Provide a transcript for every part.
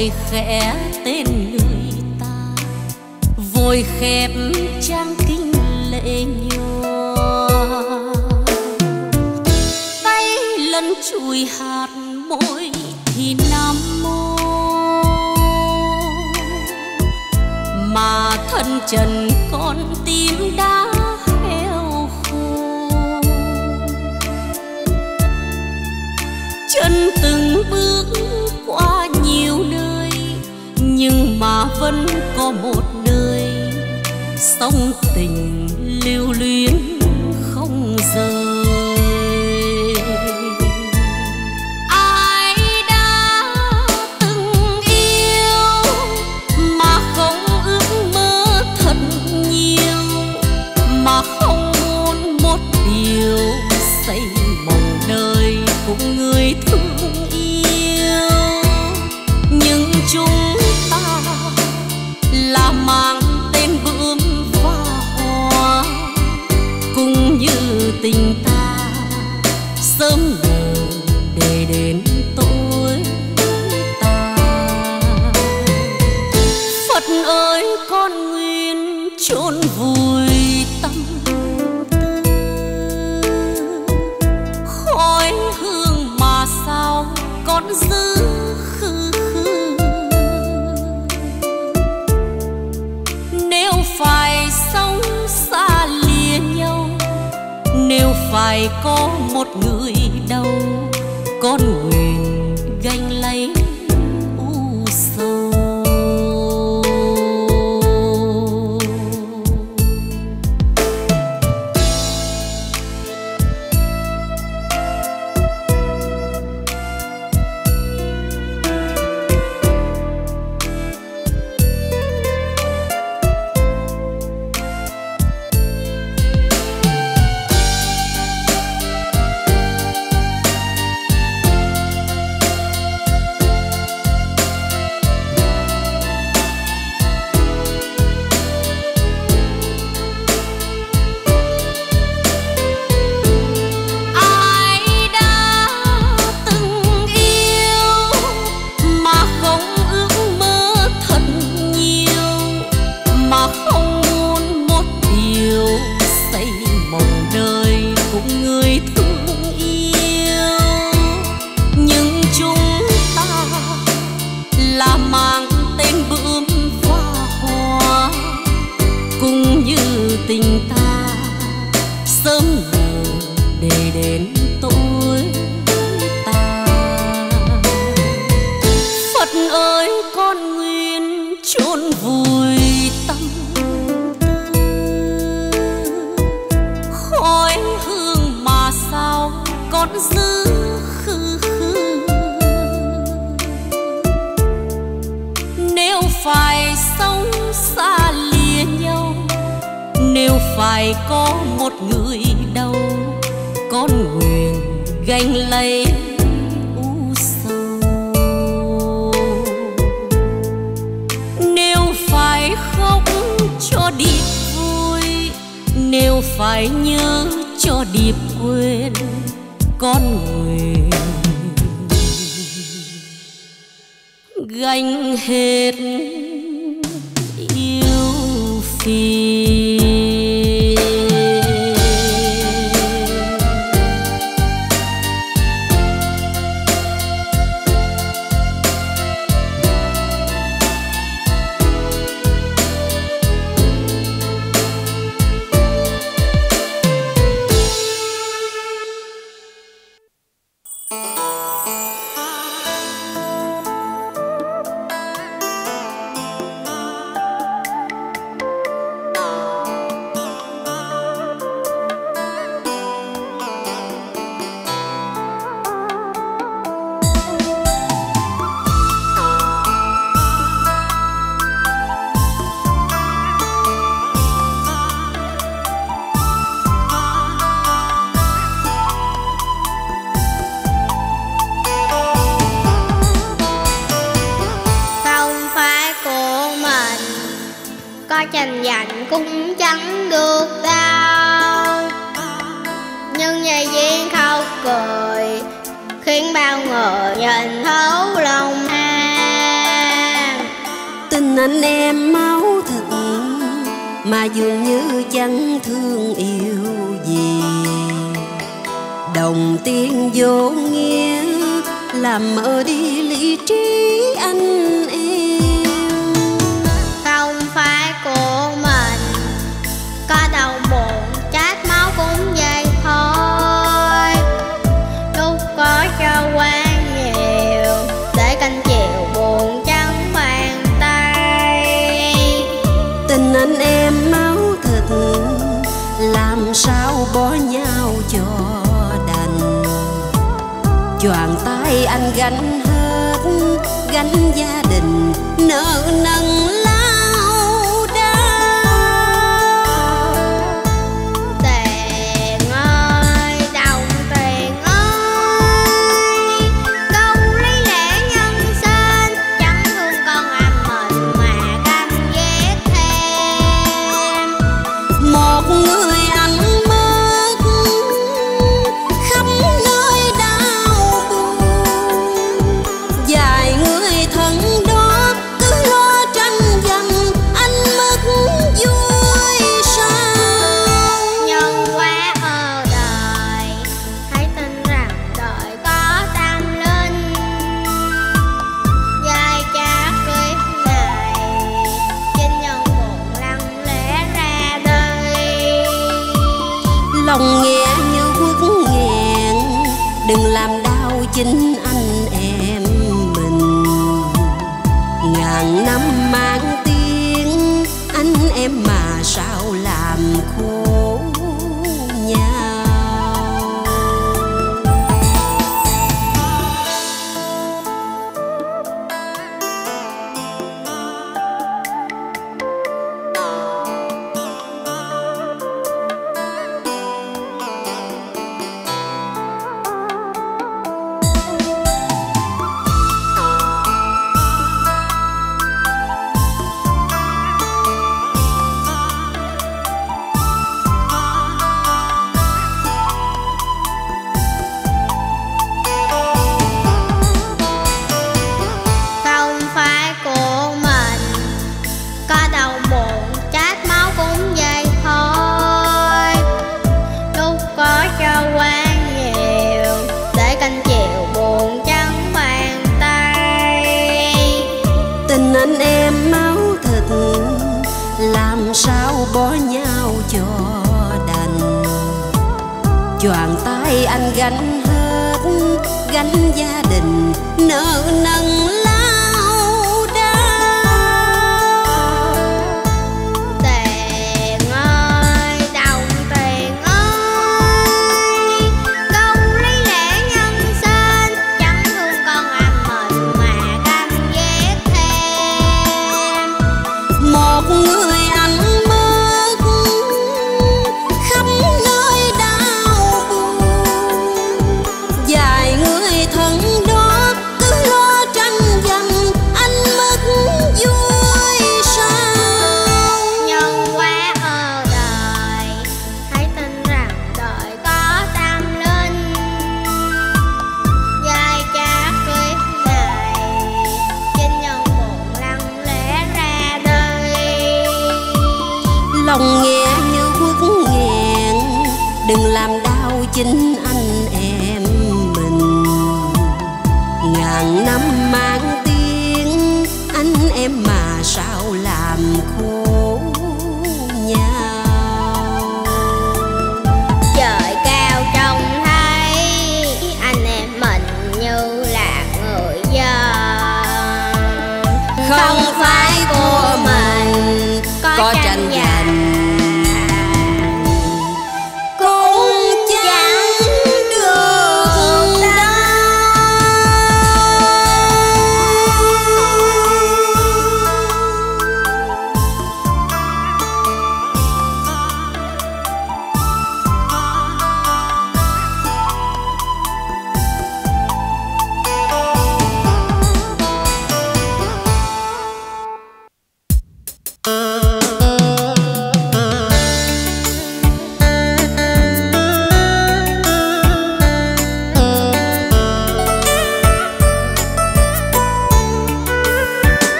gọi khẽ tên người ta, vội khép trang kinh lệ nhòa. Tay lần chùi hạt môi thì nam mô, mà thân trần con tim đã heo khô. Chân từng bước qua nhiều nơi, nhưng mà vẫn có một nơi song tình lưu luyến không rời. Ai đã từng yêu mà không ước mơ thật nhiều, mà không muốn một điều xây mộng đời cùng người thương yêu. Nhưng chúng ta là mang tên bướm và hoa, cũng như tình ta sớm nở để đến tối ta. Phật ơi con nguyện chôn vùi tâm tư, khói hương mà sao còn giữ khư khư. Nếu phải sống xa lìa nhau, nếu phải có một người đau, con nguyện gánh lấy u sầu. Tình ta sớm nở để đến tối ta. Phật ơi con nguyện chôn vùi tâm tư, khói hương mà sao còn giữ khư khư. Nếu phải sống xa lìa nhau, nếu phải có một người đau, con nguyện gánh lấy u sầu. Nếu phải khóc cho điệp vui, nếu phải nhớ cho điệp quên, con nguyện gánh hết yêu phiền. tranh giành cũng chẳng được đâu, nhưng về duyên khóc cười khiến bao người nhìn thấu lòng ai. anh em máu thịt mà dường như chẳng thương yêu gì. Đồng tiền vô nghĩa làm mờ đi lý trí anh em. Không phải của mình, có đau buồn chát máu cũng vậy thôi. Lúc có cho quá nhiều để canh chiều buồn trắng bàn tay. Tình anh em máu thịt làm sao bỏ nhau cho đành. Choàng tay anh gánh hết, gánh gia đình nợ nần lao đao. Tiền ơi, đồng tiền ơi, câu lý lẽ nhân sinh, chẳng thương con anh mình mà canh ghét thêm. Một người anh mất khắp nơi đau buồn, vài người thân đó cứ lo tranh giành anh mất vui sao. Nhân quá ở đời, hãy tin rằng đời có tâm linh. Dài cha kiếp này, chính nhân buồn lặng lẽ ra đời. Lòng nghe như quất nghẹn, đừng làm đau chính anh em mình. Ngàn năm mang tiếng anh em mà sao làm khổ nhau. Không phải của mình, có đau buồn chát máu cũng vậy thôi. Lúc có cho quá nhiều để canh chiều buồn trắng bàn tay. Tình anh em máu thịt làm sao bỏ nhau cho đành. Choàng tay anh gánh hết, gánh gia đình nợ nần lao đao. Tiền ơi, đồng tiền ơi, câu lý lẽ nhân sinh, chẳng thương con anh mình mà canh ghét thêm. Một người anh mất khắp nơi đau buồn, vài người thân đó cứ lo tranh giành anh mất vui sao. Nhân quá ở đời, hãy tin rằng đời có tâm linh. Dài cha kiếp này, chính nhân buồn lặng lẽ ra đời. Lòng nghe như quất nghẹn, đừng làm đau chính anh em mình. Ngàn năm mang tiếng anh em mà sao làm khổ nhau. Trời cao trông thấy anh em mình như là người dân. Không phải của mình, có tranh giành cũng chẳng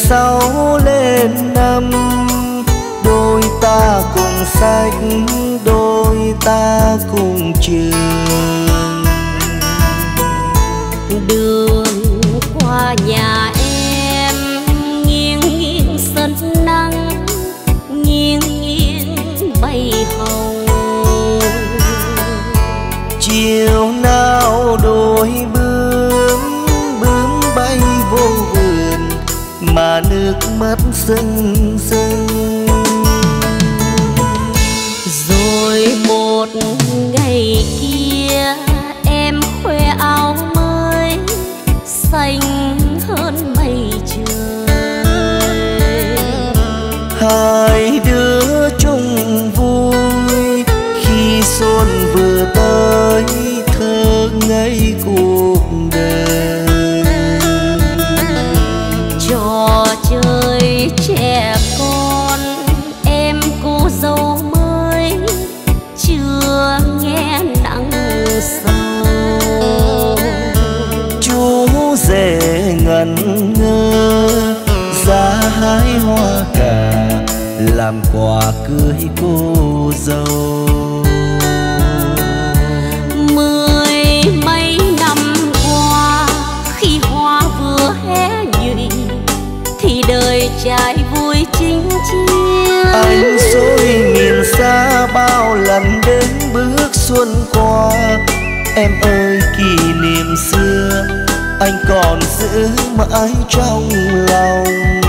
6 lên 5, đôi ta cùng sách, đôi ta cùng trường. Đường qua nhà em nghiêng nghiêng sân nắng, nghiêng nghiêng bay hồng. Chiều nào đôi bướm bay vô vườn mà nước mắt rưng rưng. Rồi một ngày kia em khoe áo mới xanh hơn mây trời. Hai đứa chung vui khi xuân vừa tới, thơ ngây cuộc đời. Trò chơi trẻ con em cô dâu mới chưa nghe nặng sầu. Chú rể ngẩn ngơ ra hái hoa cà làm quà cưới cô dâu. Mười mấy năm qua khi hoa vừa hé nhụy thì đời trai vui chính chia. Anh dối miền xa bao lần đến bước xuân qua. Em ơi kỷ niệm xưa anh còn giữ mãi trong lòng.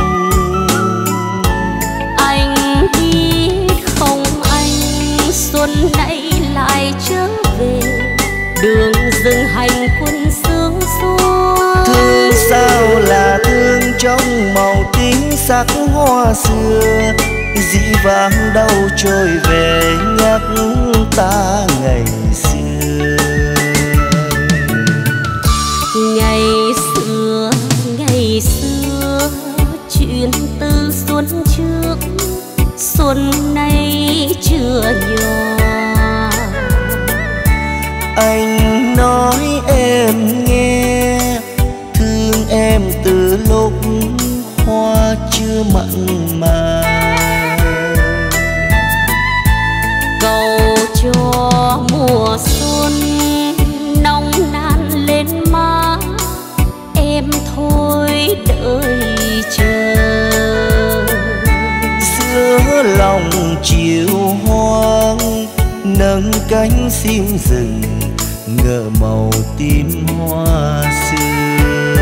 Anh biết không anh xuân nay lại trở về, đường rừng hành quân sương xuân. Thương sao là thương trong màu tím sắc hoa xưa, dĩ vãng đâu trôi về nhắc ta ngày xưa. Ngày xưa chuyện từ xuân trước, xuân nay chưa nhòa. Anh nói em nghe, thương em từ lúc hoa chưa mặn mà. Cầu cho mùa xuân nồng nàn lên má, em thôi đợi chờ. Giữa lòng chiều hoang nâng cánh sim rừng, ngỡ màu tím hoa xưa.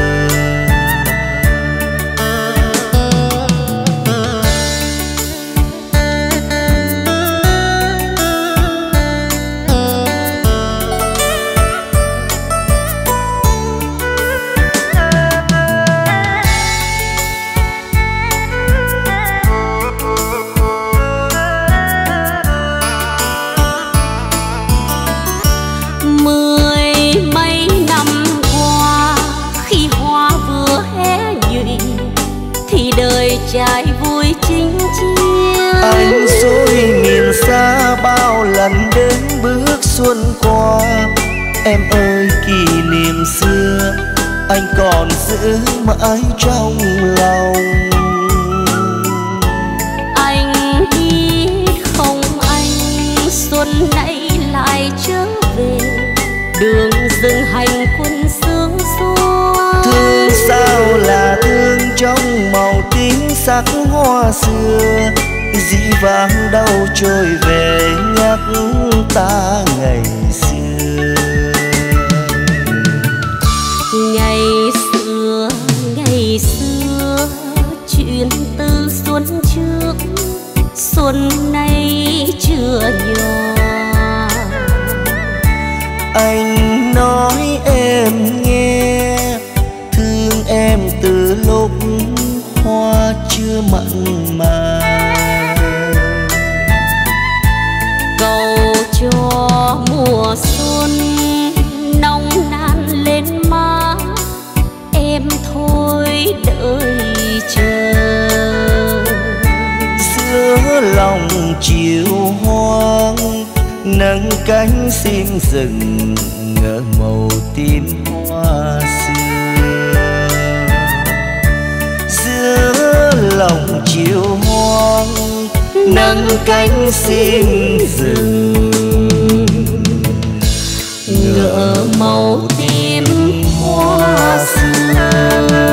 Đời trai vui chính chia. Anh dối miền xa bao lần đến bước xuân qua. Em ơi kỷ niệm xưa anh còn giữ mãi trong lòng. Anh biết không anh xuân nay lại trở về, đường rừng hành quân sương xuân. Thương sao là thương trong màu tím sắc hoa xưa, dĩ vãng đâu trôi về nhắc ta ngày xưa. Ngày xưa chuyện từ xuân trước, xuân nay chưa nhòa. Anh nói em nghe, thương em từ lúc hoa chưa mặn mà. Cầu cho mùa xuân nồng nàn lên má, em thôi đợi chờ. Giữa lòng chiều hoang nâng cánh sim rừng, ngỡ màu tím hoa xưa. Giữa chiều hoang nâng cánh xin rừng ngỡ màu tím hoa xưa.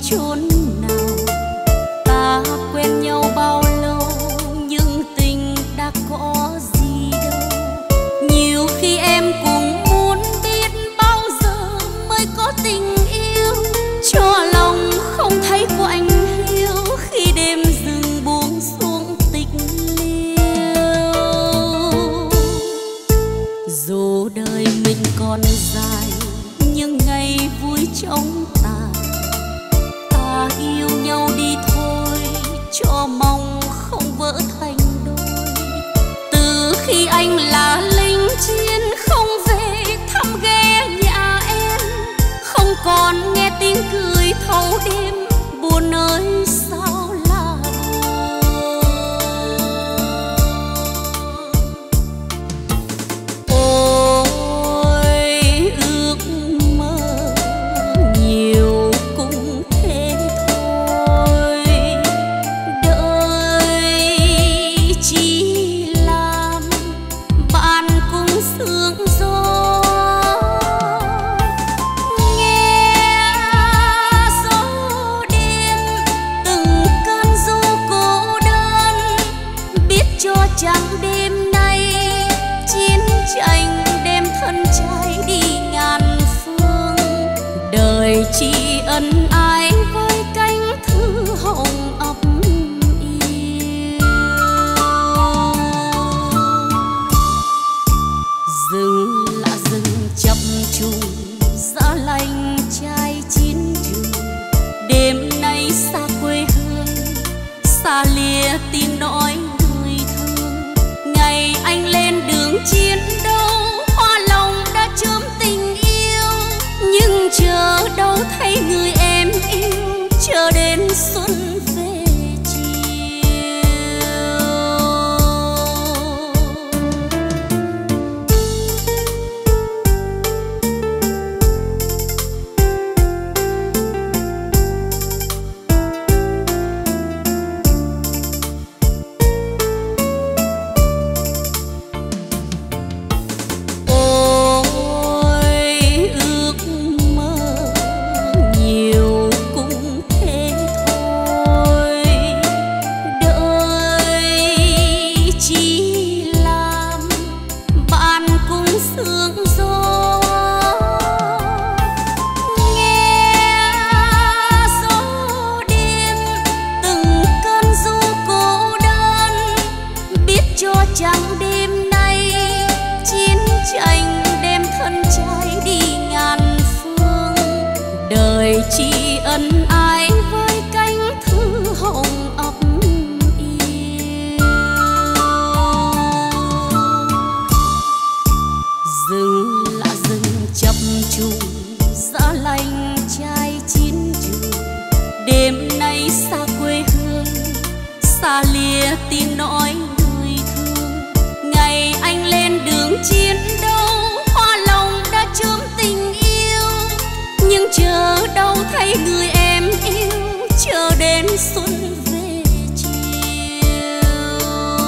chốn nào. Ta quen nhau bao lâu nhưng tình đã có gì đâu. Nhiều khi em cũng muốn biết bao giờ mới có tình yêu, cho lòng không thấy quạnh hiu khi đêm rừng buông xuống tịch liêu. Dù đời mình còn dài nhưng ngày vui trong tàn, ta yêu nhau đi thôi cho mong không vỡ thành đôi. Từ khi anh là lính chiến không về thăm ghé nhà em, không còn nghe tiếng cười thâu đêm buồn ơi sao là buồn. Ôi ước mơ nhiều cũng thế thôi, đời chỉ làm bạn cùng sương gió. Nghe gió đêm từng cơn du cô đơn, biết cho chẳng đêm nay chiến tranh đem thân trai đi ngàn phương. Đời chỉ ân ái với cánh thư hồng ấp yêu. Rừng là rừng chập trùng giá lạnh trai chiến trường. Đêm nay xa quê hương, xa lìa tiếng nói người thương. Ngày anh lên đường chiến đấu, hoa lòng đã chớm tình yêu. Nhưng chờ đâu thấy người em yêu, chờ đến xuân về chiều. Ôi ước mơ nhiều cũng thế thôi, đời chỉ làm bạn cùng sương gió. Nghe gió đêm từng cơn du cô đơn, biết cho chẳng đêm nay chiến tranh đem thân trai đi ngàn phương. Đời chỉ ân ái với cánh thư hồng ấp yêu. Rừng là rừng chập trùng giá lạnh trai chiến trường. Đêm nay xa quê hương, xa lìa tiếng nói người thương. Ngày anh lên đường chiến đấu, hoa lòng đã chớm tình yêu. Nhưng chờ đâu thấy người em yêu, chờ đến xuân về chiều.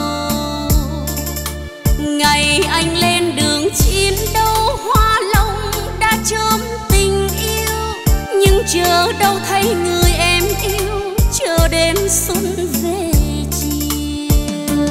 Ngày anh lên đường chiến đấu, hoa lòng đã chớm tình yêu. Nhưng chờ đâu thấy người em yêu, chờ đến xuân về chiều.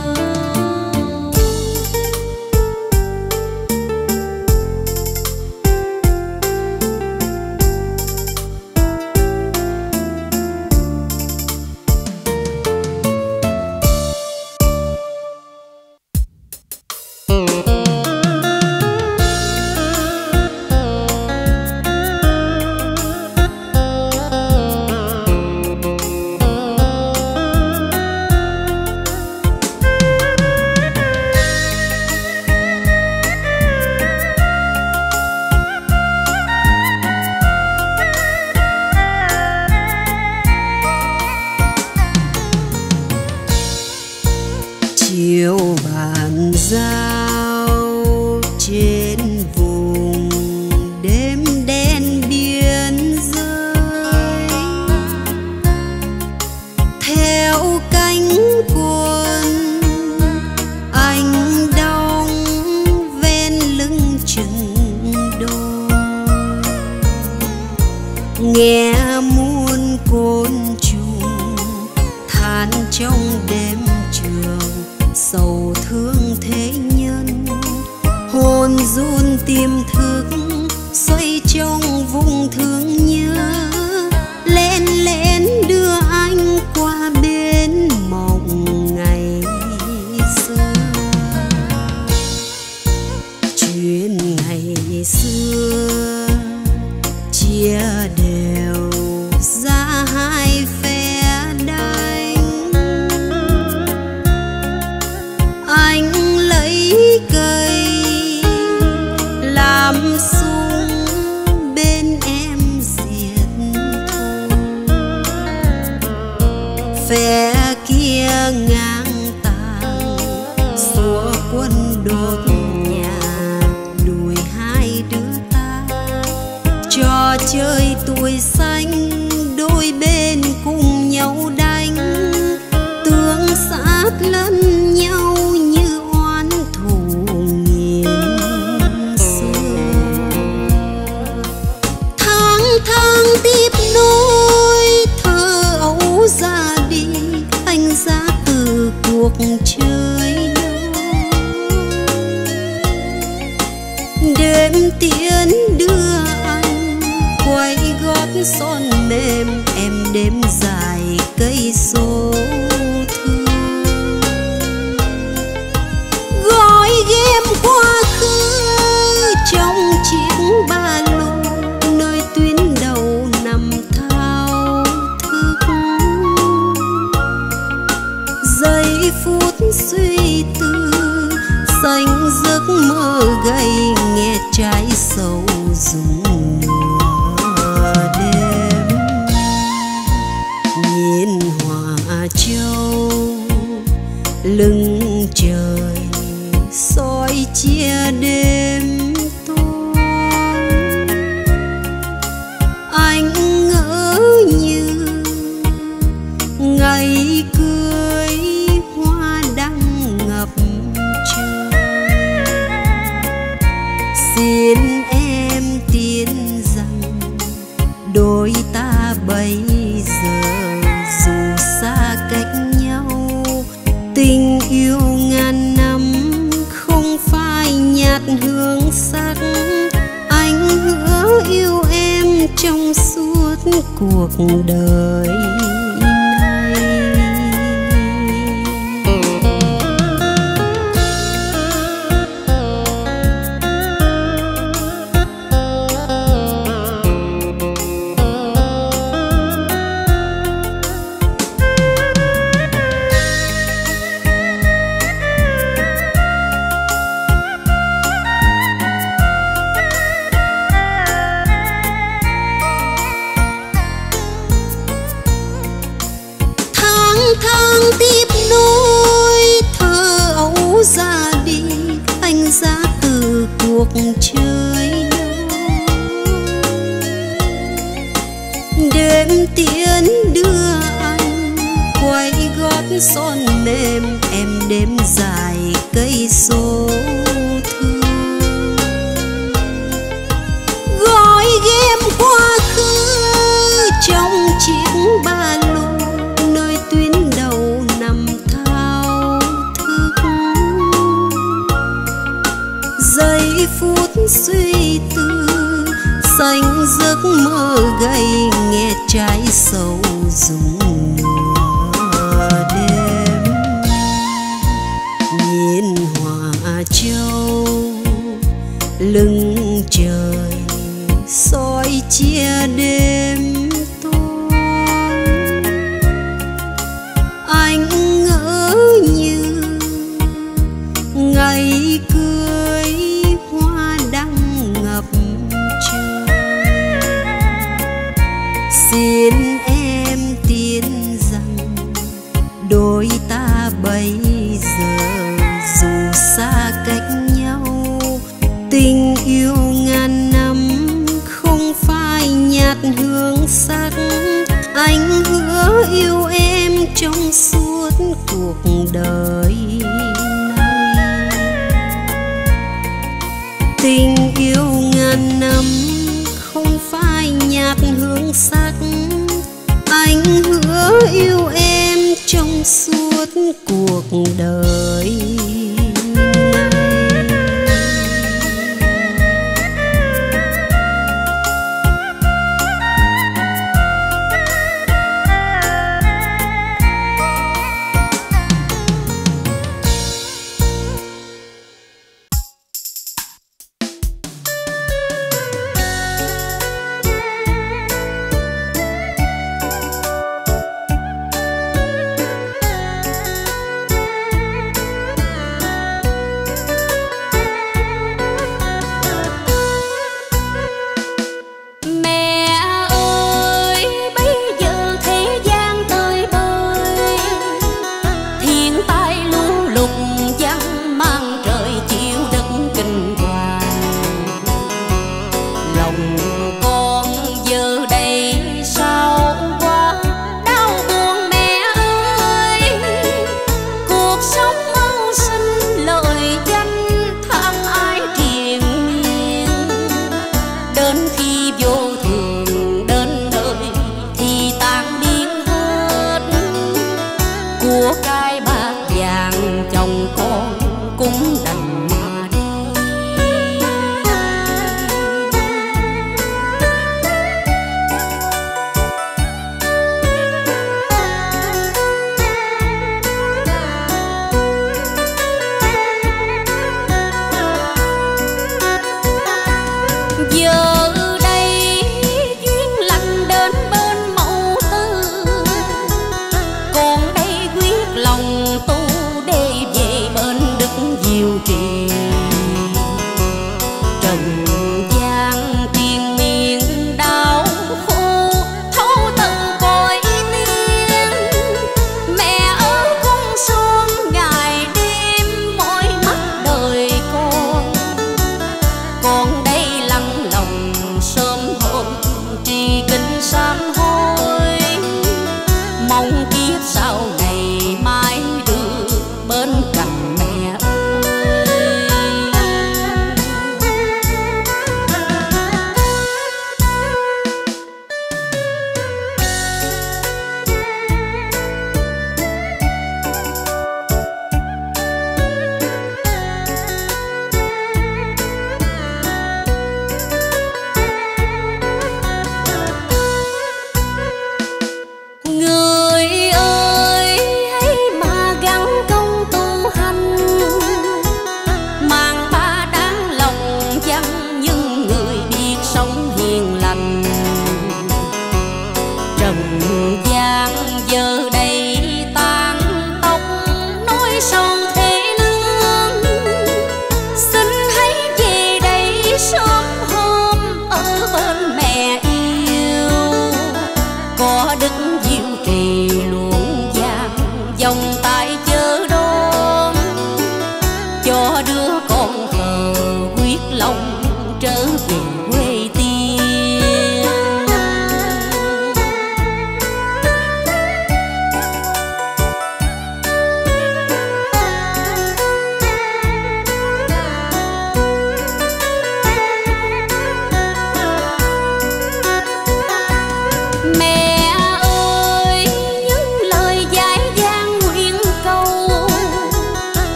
trong đêm trường sầu thương thế nhân. Hồn run tiềm thức xoay trong vùng thương nhớ, lên lên đưa anh qua bên mộng ngày xưa. Chuyện ngày xưa chia đều ra hai phe đánh, anh lấy cây làm súng, bên em diệt thù. Phe kia ngang tàng xua quân đốt nhà, đuổi hai đứa ta. Trò chơi tuổi xanh đôi bên cùng nhau đánh, tương sát lẫn nhau như oán thù nghìn xưa. Tháng tháng tiếp nối thơ ấu ra đi, anh ra từ cuộc chơi đâu. Đêm tiến đưa anh quay gót son mềm, em đêm dài cây số thương. Gói ghém quá khứ trong chiếc ba lô, nơi tuyến đầu nằm thao thức. Giây phút suy tư xanh giấc mơ gầy, nghe trái sầu rung nửa đêm. Nhìn Hòa Châu lưng trời soi chia đêm tối, anh ngỡ như ngày cưới hoa đăng ngập trời. Xin em tin rằng đôi ta bây giờ dù xa cách nhau, tình yêu ngàn năm không phai nhạt hương sắc. Anh hứa yêu em trong suốt cuộc đời này. Tháng tiếp nối thơ ấu ra đi, anh ra từ cuộc chơi đâu. Đêm tiến đưa anh quay gót son mềm, em đêm dài cây số thương. Gói ghém quá khứ trong chiếc ba lô, nơi tuyến đầu nằm thao thức. Giây phút suy tư xanh giấc mơ gầy, nghe trái sầu rung nửa đêm. Nhìn Hòa Châu lưng trời soi chia đêm tối, anh ngỡ như ngày cưới hoa đăng ngập trời. Xin em tin rằng đôi ta bây giờ dù xa cách nhau, tình yêu ngàn năm không phai nhạt hương sắc. Anh hứa yêu em trong suốt cuộc đời này. Tình yêu ngàn năm không phai nhạt hương sắc. Anh hứa yêu em trong suốt cuộc đời.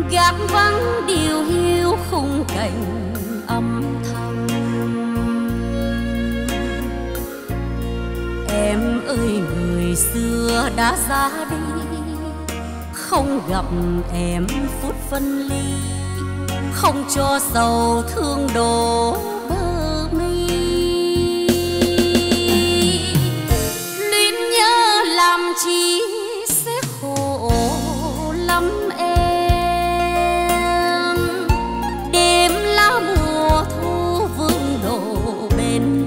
gác vắng điều hiu khung cảnh âm thầm. Em ơi người xưa đã ra đi, không gặp em phút phân ly, không cho sầu thương đổ bờ mi. Luyến nhớ làm chi sẽ khổ lắm em. Đêm lá mùa thu vương đổ bên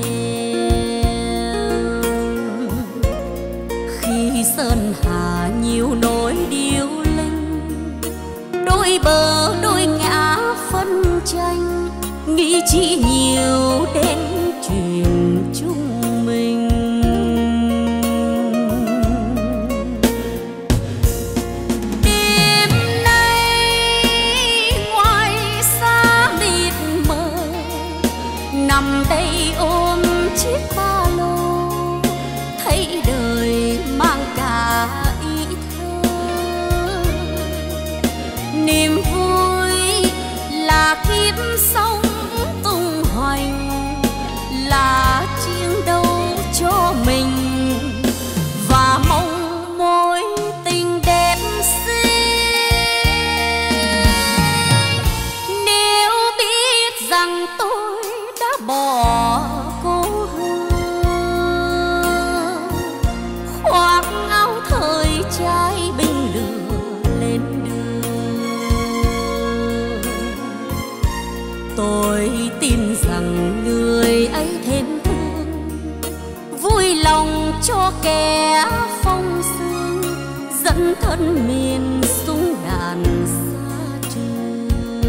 thềm, khi sơn hà nhiều nỗi điêu linh, đôi bờ đôi ngã phân tranh, nghĩ chỉ nhiều đến chuyện chung mình. Đêm nay ngoài xa mịt mờ, nằm đây ôm chiếc ba lô, thấy đời mang cả ý thơ. Niềm vui là kiếp sống tung hoành, là chiến đấu cho mình và mong mối tình đẹp xinh. Nếu biết rằng tôi đã bỏ cô hương, khoác áo thời trai binh lửa lên đường, tôi tin rằng người ấy thêm thương, vui lòng cho kẻ phong sương, dẫn thân miền súng đàn xa trường.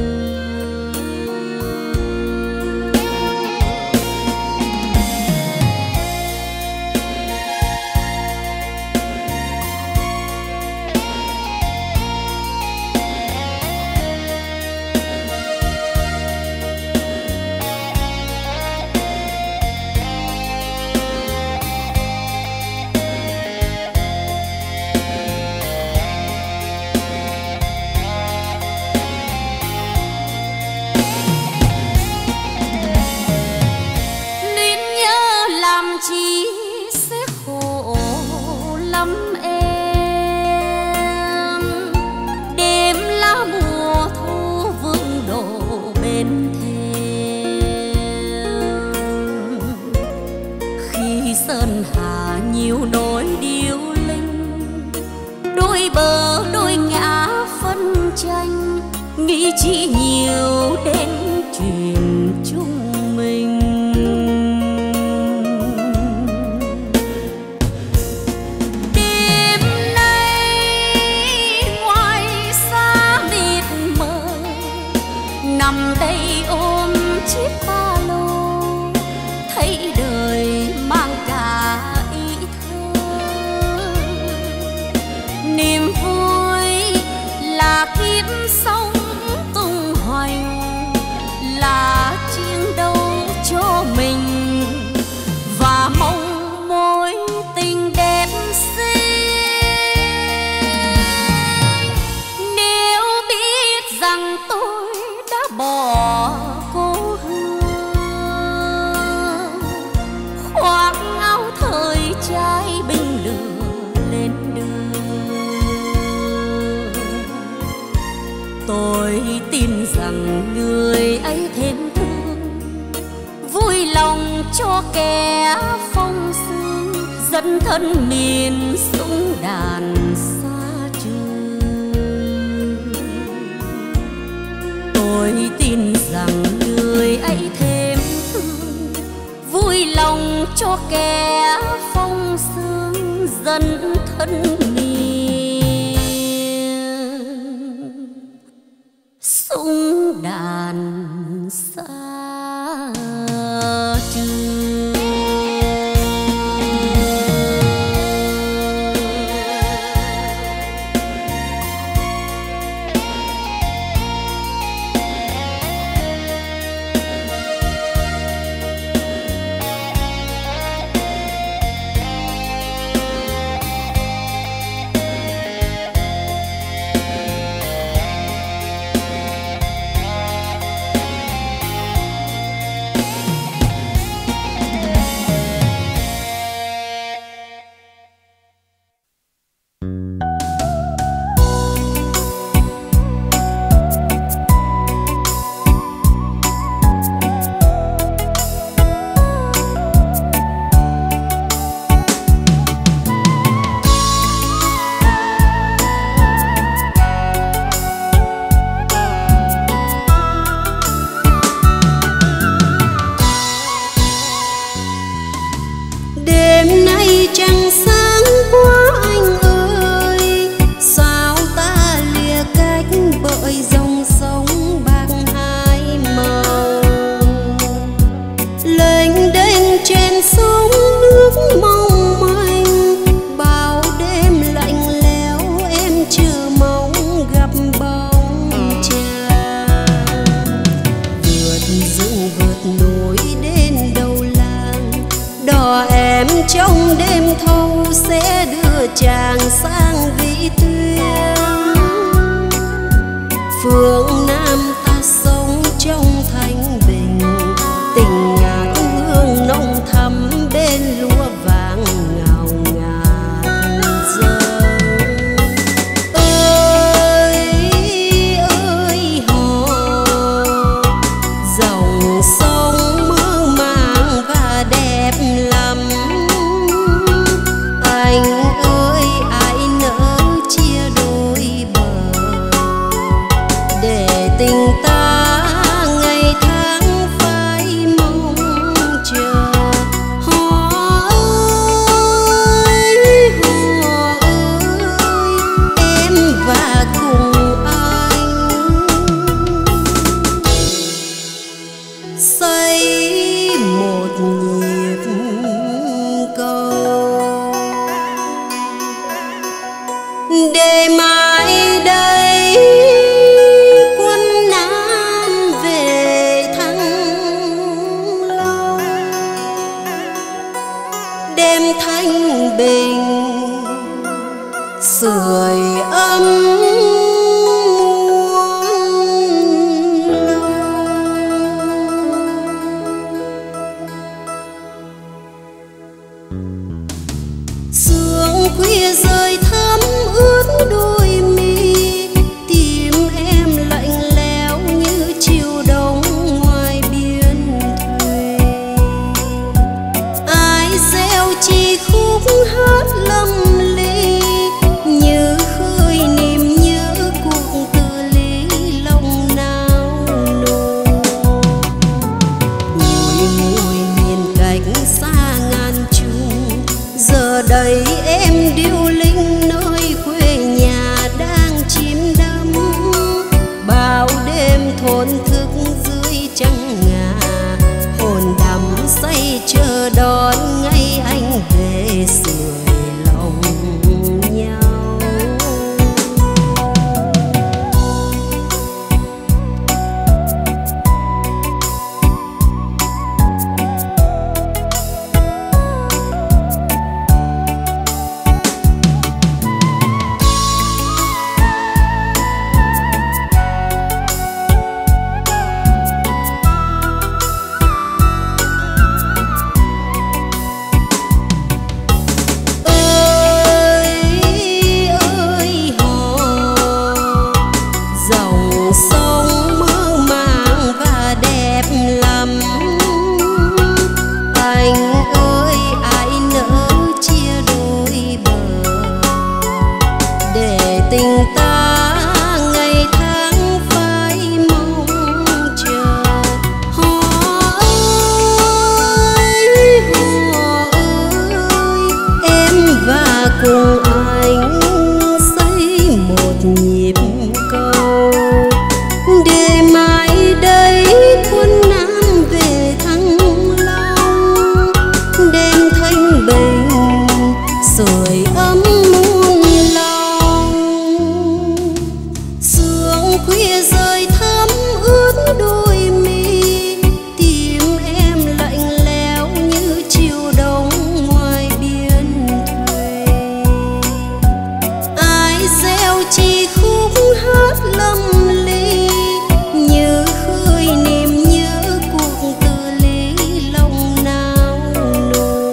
Luyến nhớ làm chi sẽ khổ lắm em. Đêm lá mùa thu vương đổ bên thềm, khi sơn hà nhiều nỗi điêu linh, đôi bờ đôi ngã phân tranh, nghĩ chỉ nhiều đến chuyện chung mình. Đêm nay ngoài xa mịt mờ, nằm đây ôm chiếc ba lô, thấy đời mang cả ý thơ. Niềm vui là kiếp sống tung hoành, là chiến đấu cho mình và mong mối tình đẹp xinh. Nếu biết rằng tôi đã bỏ cô hương, khoác áo thời trai binh lửa lên đường, tôi tin rằng người ấy thêm thương, vui lòng cho kẻ phong sương, dẫn thân miền súng đàn xa trường. Tôi tin rằng người ấy thêm thương, vui lòng cho kẻ phong sương, dẫn thân miền súng đàn xa trường. trong đêm thâu sẽ đưa chàng sang Vĩ Tuyên. Phương Nam ta sống trong thanh bình, tình ngát hương nồng thắm bên lúa vàng ngào ngạt dâng. Ơi ơi hò, dòng sông mơ màng và đẹp lắm. Anh ơi ai nỡ chia đôi bờ, để tình ta ngày tháng phải mong chờ. Hò ơi em và cùng anh xây một nhịp cầu, để mãi đây quân Nam về Thăng Long. Đêm thanh bình sưởi ấm muôn lòng. Sương khuya rơi thấm ướt đôi mi, tim em lạnh lẽo như chiều đông ngoài biên thùy. Ai gieo chi khúc hát lâm ly, như khơi niềm nhớ cuộc từ ly lòng nao nổ. Ngồi ngồi miền cách xa ngàn trùng, giờ đây em điêu linh nơi quê nhà đang chìm đắm. Bao đêm thổn thức dưới trăng ngà, hồn đắm say chờ đón ngày anh về sưởi lòng nhau. Tình ta ngày tháng phải mong chờ. Hò ơi em và cùng anh xây một nhịp cầu, để mãi đây quân Nam về Thăng Long. Đêm thanh bình sưởi ấm khuya rơi thấm ướt đôi mi, tim em lạnh lẽo như chiều đông ngoài biên thùy. Ai gieo chi khúc hát lâm ly, như khơi niềm nhớ cuộc từ ly lòng nao nổ.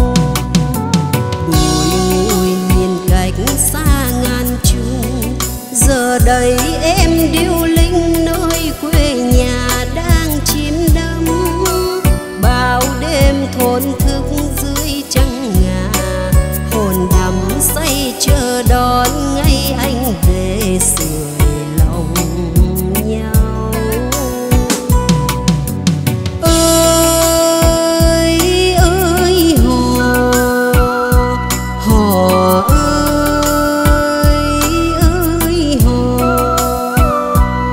Ngồi ngồi miền cách xa ngàn trùng, giờ đây em điêu linh nơi quê nhà đang chìm đắm. Bao đêm thổn thức dưới trăng ngà, hồn đắm say chờ đón ngày anh về sưởi lòng nhau. Ơi ơi hò, hò ơi ơi hò,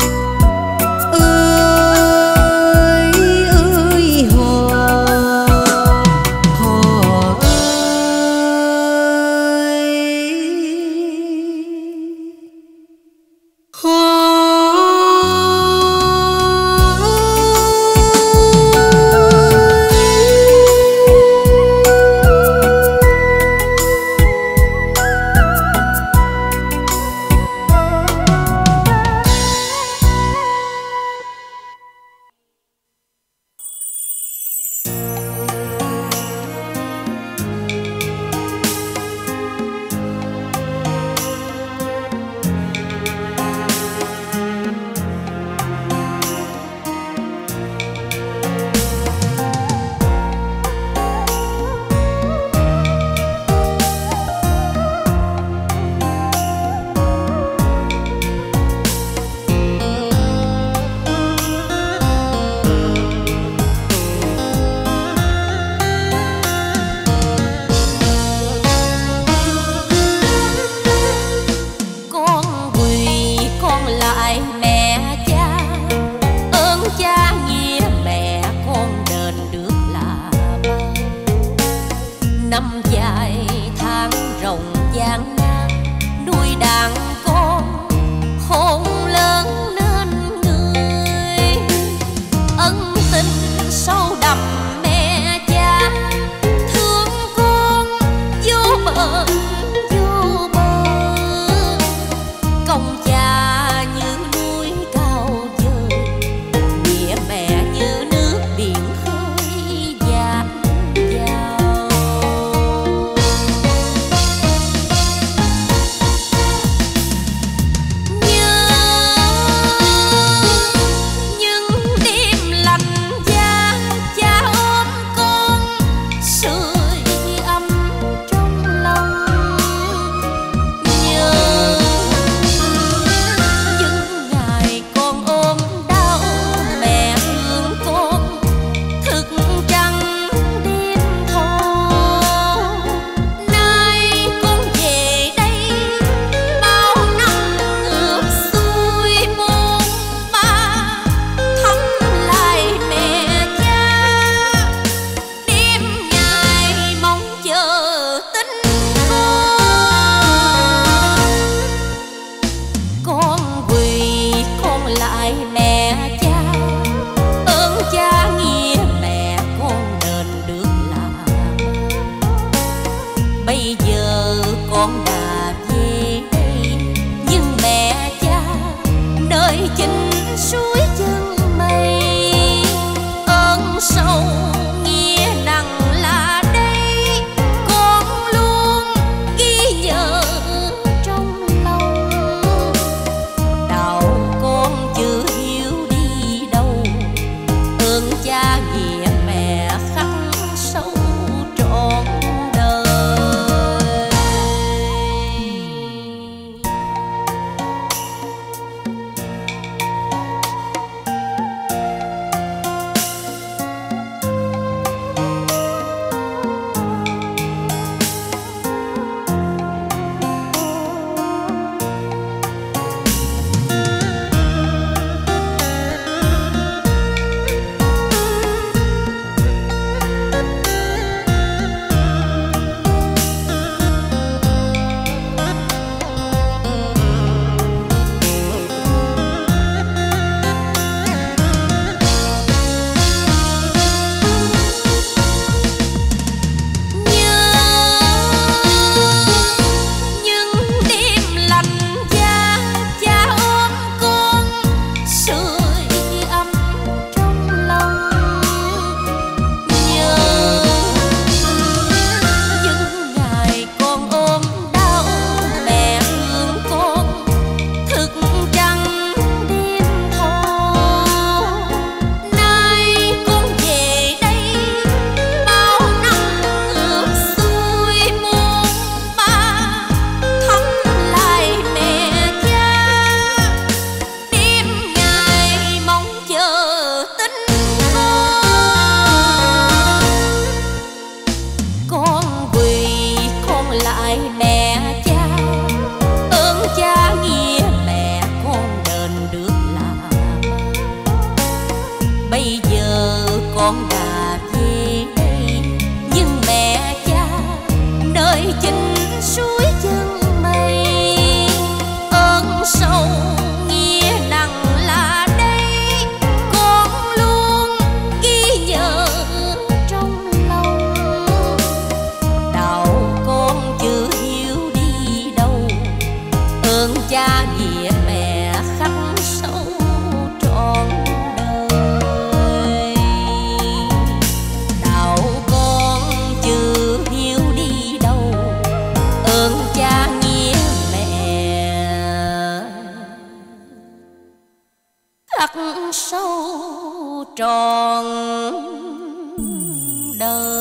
gian nan nuôi đàn con khôn lớn nên người. Ân tình sâu đậm mẹ cha thương con vô bờ vô bờ. Công cha như núi cao vời, nghĩa mẹ như nước biển khơi dạt dào. Nhớ những đêm lạnh giá cha ôm con sưởi ấm trong lòng. Nhớ những ngày con ôm đau mẹ thương con thức trắng đêm thâu. Nay con về đây bao năm ngược xuôi bôn ba, thăm lại mẹ cha đêm ngày mong chờ tin con quỳ con lại mẹ cha. Ơn cha nghĩa mẹ con đền được làm. Bây giờ con đã về đây nhưng mẹ cha nơi chính suối chân mây. Ơn sâu nghĩa nặng là đây con luôn ghi nhớ trong lòng. Đạo con chưa hiểu đi đâu, ơn cha nghĩa mẹ khắc sâu trọn đời. con đã về đây, nhưng mẹ cha nơi chính suối chân mây. Ơn sâu nghĩa nặng là đây, con luôn ghi nhớ trong lòng. Đạo con chưa hiểu đi đâu, ơn cha nghĩa mẹ khắc sâu trọn đời. Đạo con chưa hiểu đi đâu, ơn cha nghĩa mẹ khắc sâu trọn đời.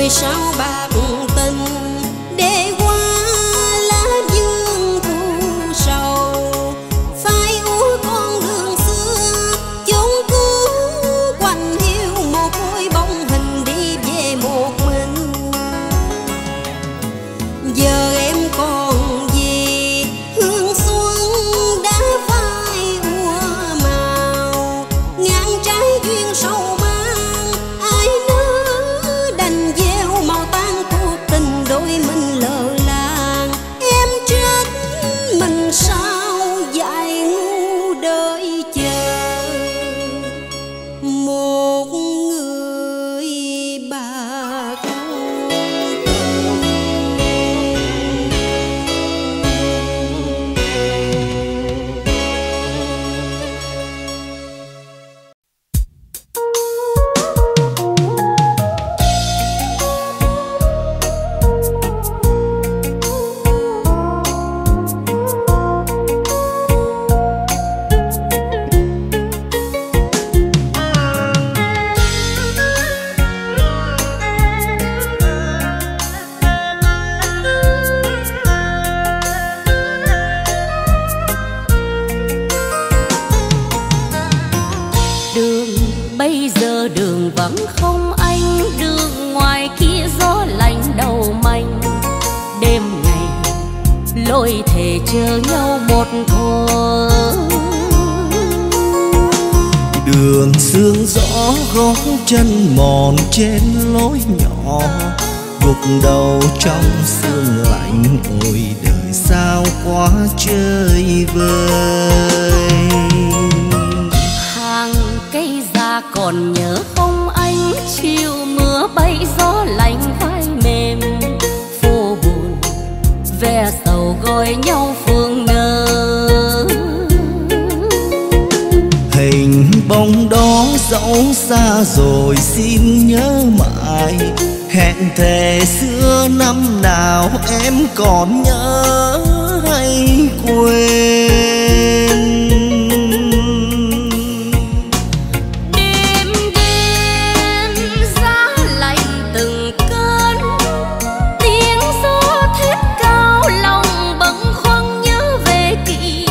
sao bạc tình để qua lá dương thu sầu. Phai úa con đường xưa chốn cũ quanh hiu một khối bóng hình đi về một mình. Giờ em còn gì hương xuân đã phai úa màu, ngang trái duyên sâu mang ai nỡ đành gieo màu tan cuộc tình đôi mình lỡ làng. Em trách mình sao dại ngu đợi chờ một người bạc bây giờ đường vắng không anh, đường ngoài kia gió lạnh đầu manh. Đêm ngày lối thề chờ nhau một thôi. Đường sương gió gót chân mòn trên lối nhỏ, gục đầu trong sương lạnh. Ôi đời sao quá chơi vơi. Hàng cây già còn nhớ không anh, chiều mưa bay gió lạnh vai mềm. Phố buồn ve sầu gọi nhau phương nơ. Hình bóng đó dẫu xa rồi xin nhớ mãi. Hẹn thề xưa năm nào em còn nhớ hay quên. Đêm đêm giá lạnh từng cơn, tiếng gió thét cao lòng bâng khuâng nhớ về kỷ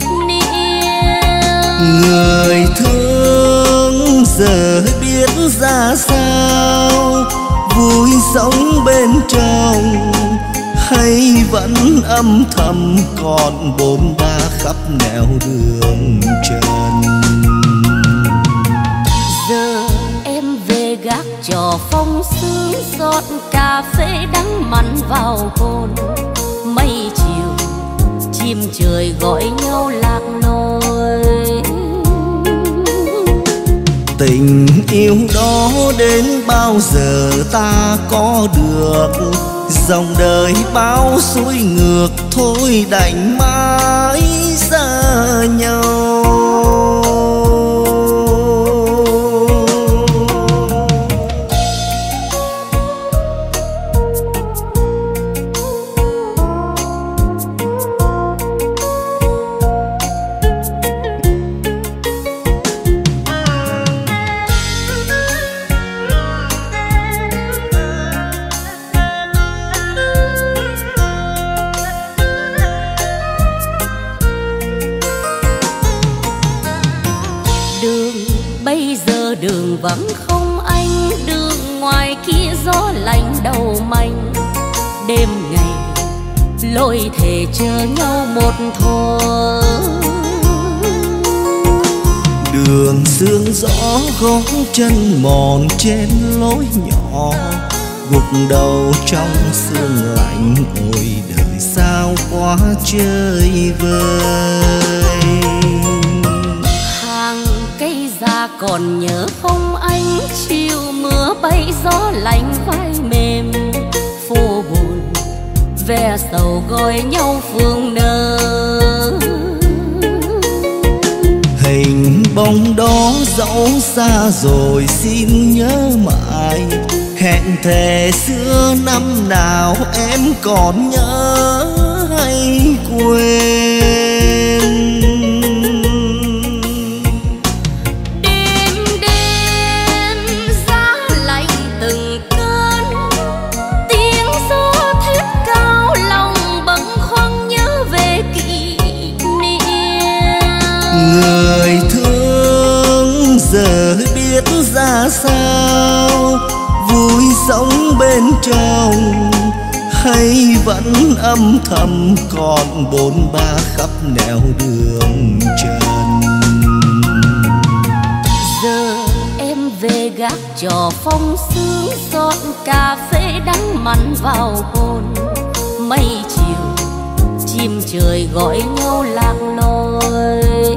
niệm. Người thương giờ biết ra sao, vui sống bên trong hay vẫn âm thầm còn bồn ba khắp nẻo đường trần. Giờ em về gác trò phong sương, giọt cà phê đắng mặn vào hồn. Mây chiều chim trời gọi nhau lạc lối. Tình yêu đó đến bao giờ ta có được, dòng đời bao xuôi ngược thôi đành mãi xa nhau. Bây giờ đường vắng không anh, đường ngoài kia gió lạnh đầu manh. Đêm ngày lối thề chờ nhau một thôi. Đường sương gió gót chân mòn trên lối nhỏ, gục đầu trong sương lạnh. Ôi đời sao quá chơi vơi. Hàng cây già còn nhớ không anh, chiều mưa bay gió lạnh vai mềm. Phố buồn ve sầu gọi nhau phương nơ. Hình bóng đó dẫu xa rồi xin nhớ mãi. Hẹn thề xưa năm nào em còn nhớ hay quên. Đêm đêm giá lạnh từng cơn, Người thương giờ biết ra sao, vui sống bên trong hay vẫn âm thầm còn bôn ba khắp nẻo đường trần. Giờ em về gác trò phong sương, giọt cà phê đắng mặn vào hồn. Mây chiều chim trời gọi nhau lạc lối.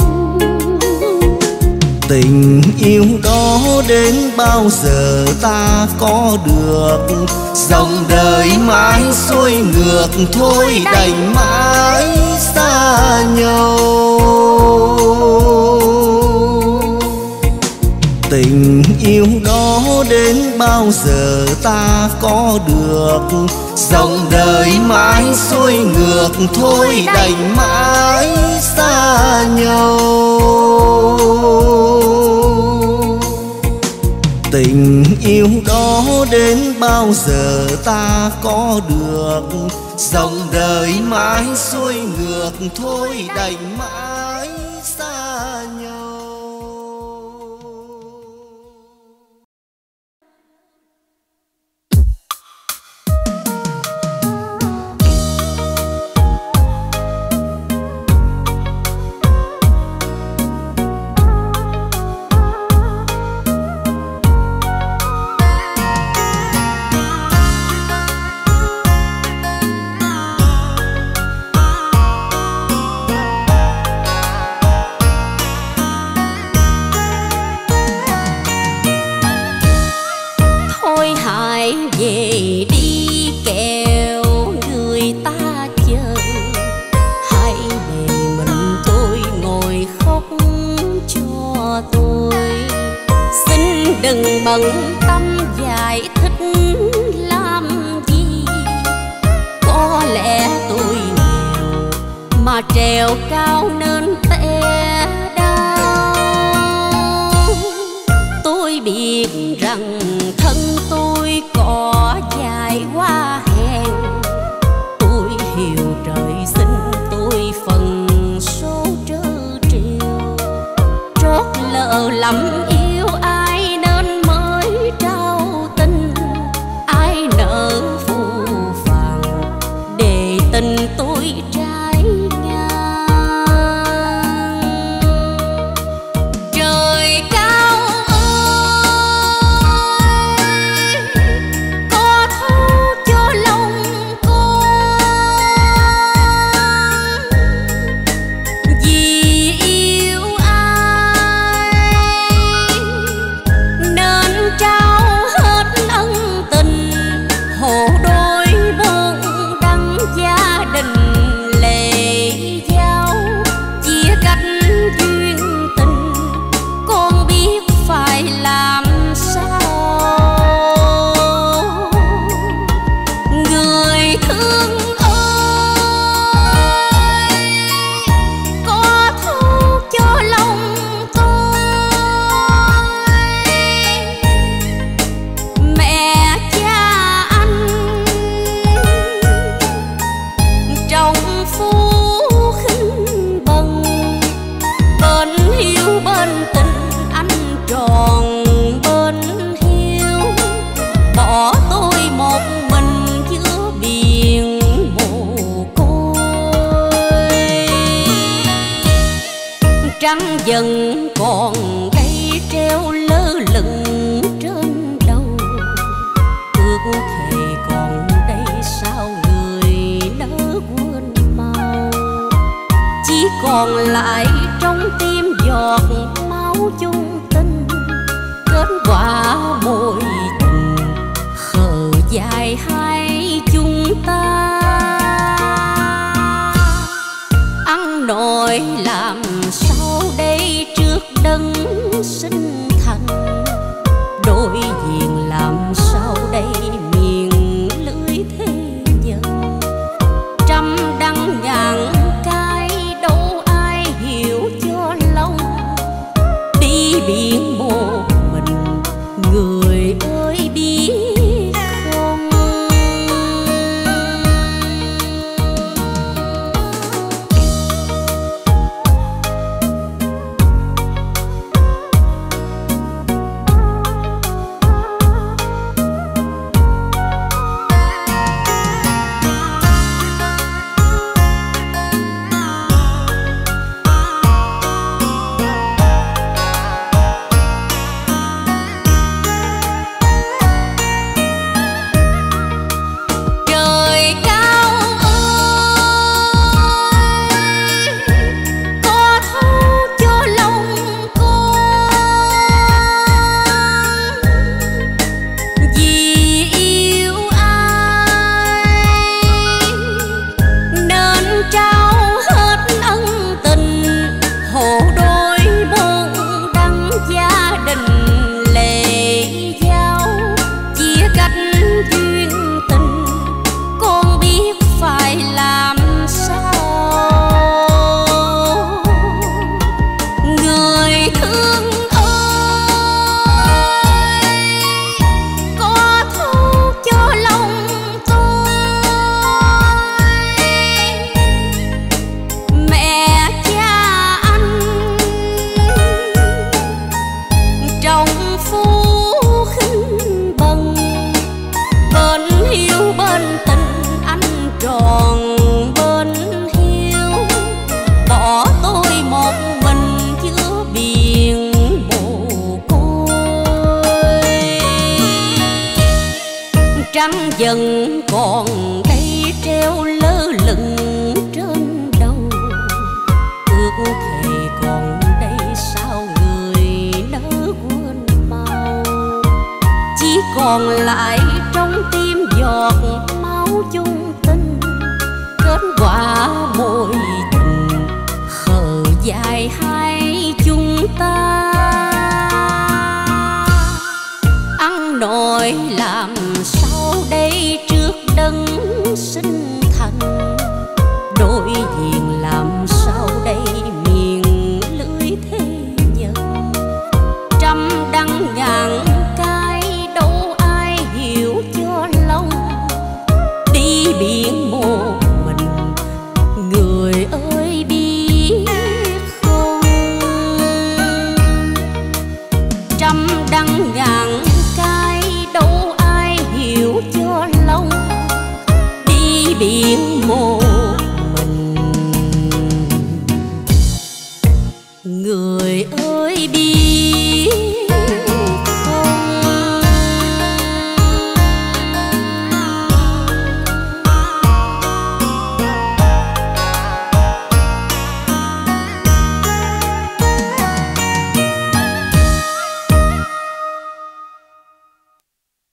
Tình yêu đó đến bao giờ ta có được, dòng đời mãi xuôi ngược thôi đành mãi xa nhau. Tình yêu đó đến bao giờ ta có được, dòng đời mãi xuôi ngược thôi đành mãi xa nhau. Tình yêu đó đến bao giờ ta có được, dòng đời mãi xuôi ngược thôi đành mãi xa nhau. Đừng bận tâm giải thích làm gì, có lẽ tôi nghèo mà trèo cao nên té đau. Tôi biết rằng thân tôi có dài quá hèn, tôi hiểu trời sinh tôi phần số trớ trêu, trót lỡ lắm yêu ai nên mới trao tình, ai nỡ phù phàng để tình tôi trái ngang. Trời cao ơi, có thấu cho lòng con, vì yêu ai nên trao hết ân tình, hộ đôi đơn đắng gia đình lệ giao, chia cách duyên tình con biết phải làm sao. Người thương ơi, có thấu cho lòng tôi, mẹ cha anh trong phú khinh bần, bên hiếu bên tình anh tròn bên hiếu, bỏ tôi một mình giữa biển mồ côi. Trăng dần còn cây treo lơ lửng trên đầu, ước thề còn đây sao người lỡ quên mau, chỉ còn lại trong tim giọt máu chung tình, kết quả mối tình khờ dài hai chúng ta. Ăn nổi làm sao đây trước đấng sinh thành, đối diện làm sao đây miền lưới thế nhân. Trăm đắng ngàn cay đâu ai hiểu cho lòng, đi biển một mình người ơi biết không. trăng vẫn còn đây treo lơ lửng trên đầu. Ước thề còn đây sao người nỡ quên mau. Chỉ còn lại trong tim giọt máu chung tình, kết quả mối tình khờ dài hai chúng ta. Ăn nổi làm sao đây trước đấng sinh thành, đối diện làm sao đây miền lưới thế nhân. Trăm đắng ngàn cái đâu ai hiểu cho lòng, đi biển một mình người ơi biết không. Trăm đắng ngàn cái đâu ai hiểu cho lòng, đi biển một